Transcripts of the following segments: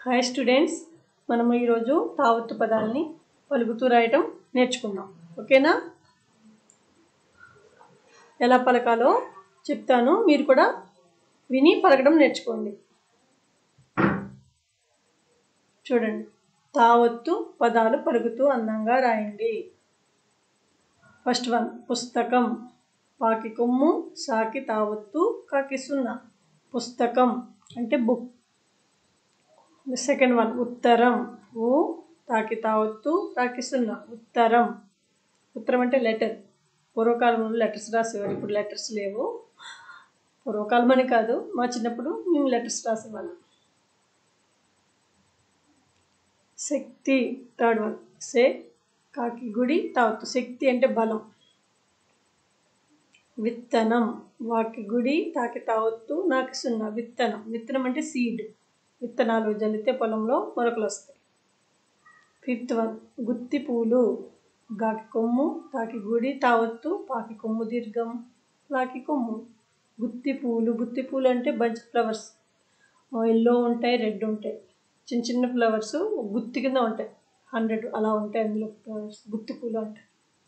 Hi students, మనము ఈరోజు తావత్తు పదాలని పలుకుతూ రాయటం నేర్చుకుందాం. ఓకేనా? ఎలా పలకాలో చెప్తాను, మీరు కూడా విని పలకడం నేర్చుకోండి. చూడండి, తావత్తు పదాలు పలుకుతూ అందంగా రాయండి. ఫస్ట్ వన్ పుస్తకం. పాకి కొమ్ము, సాకి తావత్తు, కాకి సున్నా. పుస్తకం అంటే బుక్. సెకండ్ వన్ ఉత్తరం. ఊ తాకి తావత్తు, తాకి సున్నా. ఉత్తరం. ఉత్తరం అంటే లెటర్. పూర్వకాలంలో లెటర్స్ రాసేవారు, ఇప్పుడు లెటర్స్ లేవు. పూర్వకాలం అని కాదు, మా చిన్నప్పుడు మేము లెటర్స్ రాసేవాళ్ళం. శక్తి. Third one. సే కాకి గుడి తావత్తు. శక్తి అంటే బలం. విత్తనం. వాకి గుడి తాకి తావత్తు, నాకి సున్నా. విత్తనం. విత్తనం అంటే సీడ్. విత్తనాలు జల్లితే పొలంలో మొలకలు వస్తాయి. Fifth one. గుత్తి పూలు. గాకి కొమ్ము, తాకి గుడి తావత్తు, పాకి కొమ్ము దీర్ఘం, లాకి కొమ్ము. గుత్తి పూలు. గుత్తి పూలు అంటే బంచ్ ఫ్లవర్స్. ఎల్లో ఉంటాయి, రెడ్ ఉంటాయి. చిన్న చిన్న ఫ్లవర్స్ గుత్తి కింద ఉంటాయి. 100 అలా ఉంటాయి అందులో ఫ్లవర్స్. గుత్తి పూలు అంటే.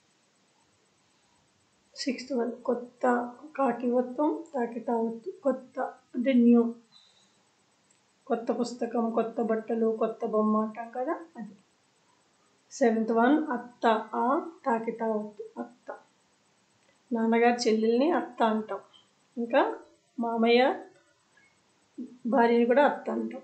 Sixth one. కొత్త. కాకి వత్తం, తాకి తావత్తు. కొత్త అంటే న్యూ. కొత్త పుస్తకం, కొత్త బట్టలు, కొత్త బొమ్మ అంటాం కదా, అది. Seventh one. అత్త. ఆ తాకి తావత్తు. అత్త. నాన్నగారి చెల్లెల్ని అత్త అంటాం. ఇంకా మామయ్య భార్యని కూడా అత్త అంటాం.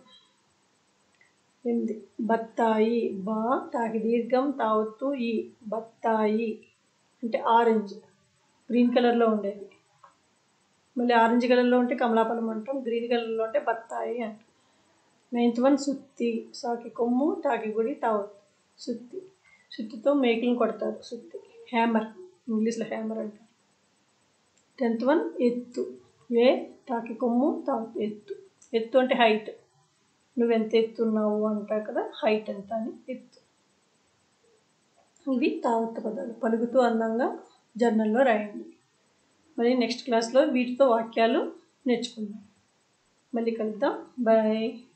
8. బత్తాయి. బా తాకి దీర్ఘం తావత్తు ఈ. బత్తాయి అంటే ఆరెంజ్. గ్రీన్ కలర్లో ఉండేది. మళ్ళీ ఆరెంజ్ కలర్లో ఉంటే కమలాఫలం అంటాం, గ్రీన్ కలర్లో ఉంటే బత్తాయి అంటాం. 9th one. సుత్తి. సాకి కొమ్ము, తాకి గుడి తావత్తు. సుత్తి. సుత్తితో మేకులను కొడతారు. సుత్తి. హ్యామర్. ఇంగ్లీష్లో హ్యామర్ అంటారు. 10th one. ఎత్తు. ఏ తాకి కొమ్ము, తావత్తు. ఎత్తు. ఎత్తు అంటే హైట్. నువ్వెంత ఎత్తున్నావు అంటారు కదా, హైట్ ఎంత అని ఎత్తు. ఇవి తావత్తు పదాలు. పలుకుతూ అందంగా జర్నల్లో రాయండి. మరి నెక్స్ట్ క్లాస్లో వీటితో వాక్యాలు నేర్చుకుందాం. మళ్ళీ కలుద్దాం. బాయ్.